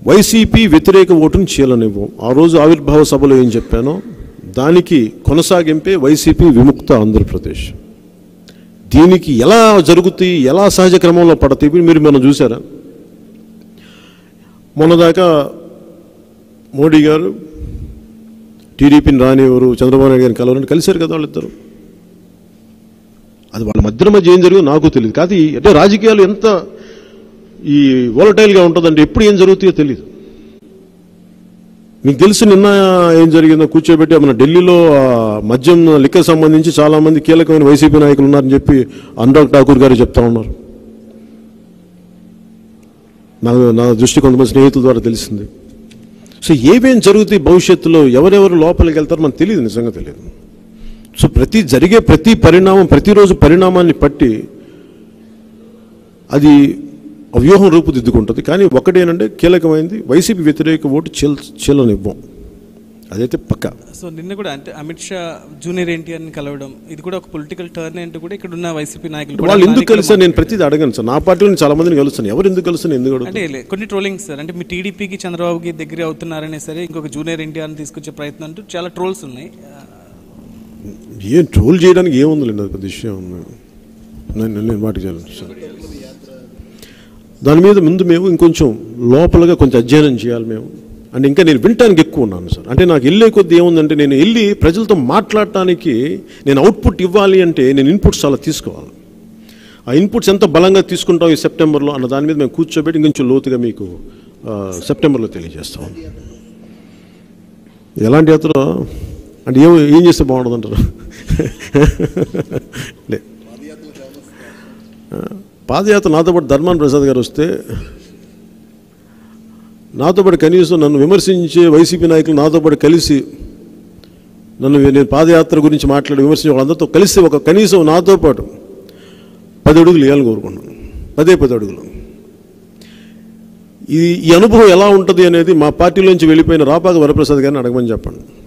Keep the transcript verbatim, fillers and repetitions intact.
YCP వ్యతిరేక ఓటును చీలనివ్వం. ఆ రోజు ఆవిర్భావ సభలో ఏం చెప్పానో దానికి కొనసాగింపే వైసీపీ విముక్త ఆంధ్రప్రదేశ్. దీనికి ఎలా జరుగుతాయి, ఎలా సహజ క్రమంలో పడతాయి మీరు మనం చూసారా? మొన్నదాకా మోడీ గారు టీడీపీని రానివ్వరు, చంద్రబాబు నాయుడు గారిని కలవరని కలిశారు కదా వాళ్ళిద్దరు. అది వాళ్ళ మధ్య మధ్య ఏం జరిగిందో నాకు తెలియదు. కాదు అంటే రాజకీయాలు ఎంత ఈ వోలటైల్గా ఉంటుందంటే ఎప్పుడు ఏం జరుగుతాయో తెలియదు. మీకు తెలుసు నిన్న ఏం జరిగిందో, కూర్చోబెట్టి మన ఢిల్లీలో మద్యం లిక్కర్ సంబంధించి చాలామంది కీలకమైన వైసీపీ నాయకులు ఉన్నారని చెప్పి అనురాగ్ ఠాకూర్ గారు చెప్తా ఉన్నారు. నా నా దృష్టి కొంతమంది స్నేహితుల ద్వారా తెలిసింది. సో ఏమేం జరుగుతాయి భవిష్యత్తులో, ఎవరెవరు లోపలికి వెళ్తారో మనకు తెలియదు, నిజంగా తెలియదు. సో ప్రతి జరిగే ప్రతి పరిణామం, ప్రతిరోజు పరిణామాన్ని పట్టి అది వ్యూహం రూపుదిద్దుకుంటుంది. కానీ ఒకటేనంటే కీలకమైంది, వైసీపీ వ్యతిరేక ఓటు చీల చీలనివ్వం, అదైతే పక్క. సో నిన్న కూడా అంటే అమిత్ షా జూనియర్ ఎన్టీఆర్ని కలవడం, ఇది కూడా ఒక పొలిటికల్ టర్న్ అంటే కూడా ఇక్కడ ఉన్న వైసీపీ నాయకులు వాళ్ళు ఎందుకు కలిసారు నేను ప్రతిదీ అడగను సార్. నా పార్టీలో చాలా మందిని కలుస్తాను, ఎవరు ఎందుకు కలుస్తాను ఎందుకు అడుగు అంటే కొన్ని ట్రోలింగ్ సార్, అంటే మీ టీడీపీకి చంద్రబాబుకి దగ్గర అవుతున్నారనే సరే ఇంకొక జూనియర్ ఎన్టీఆర్ని తీసుకొచ్చే ప్రయత్నం అంటూ చాలా ట్రోల్స్ ఉన్నాయి. ఏం ట్రోల్ చేయడానికి ఏముందిలేండి, అది పెద్ద విషయం ఉంది. నేను నేను వాటికి చేయాలి సార్. దాని మీద ముందు మేము ఇంకొంచెం లోపలగా కొంచెం అధ్యయనం చేయాలి మేము. అంటే ఇంకా నేను వినటానికి ఎక్కువ ఉన్నాను సార్. అంటే నాకు వెళ్ళే కొద్ది ఏముందంటే, నేను వెళ్ళి ప్రజలతో మాట్లాడటానికి నేను అవుట్పుట్ ఇవ్వాలి అంటే నేను ఇన్పుట్స్ చాలా తీసుకోవాలి. ఆ ఇన్పుట్స్ ఎంత బలంగా తీసుకుంటాం ఈ సెప్టెంబర్లో అన్న దాని మీద మేము కూర్చోబెట్టి ఇంకొంచెం లోతుగా మీకు సెప్టెంబర్లో తెలియజేస్తాం. ఎలాంటి యాత్ర అంటే ఏం ఏం చేస్తే బాగుంటుంది అంటారు? లే పాదయాత్ర నాతో పాటు ధర్మాన ప్రసాద్ గారు వస్తే, నాతో పాటు కనీసం నన్ను విమర్శించే వైసీపీ నాయకులు నాతో పాటు కలిసి నన్ను నేను పాదయాత్ర గురించి మాట్లాడి విమర్శించే వాళ్ళందరితో కలిసి ఒక కనీసం నాతో పాటు పది అడుగులు వేయాలని కోరుకున్నాను. పదే పది అడుగులు. ఈ ఈ అనుభవం ఎలా ఉంటుంది అనేది మా పార్టీలోంచి వెళ్ళిపోయిన రాపాక వరప్రసాద్ గారిని అడగమని చెప్పండి.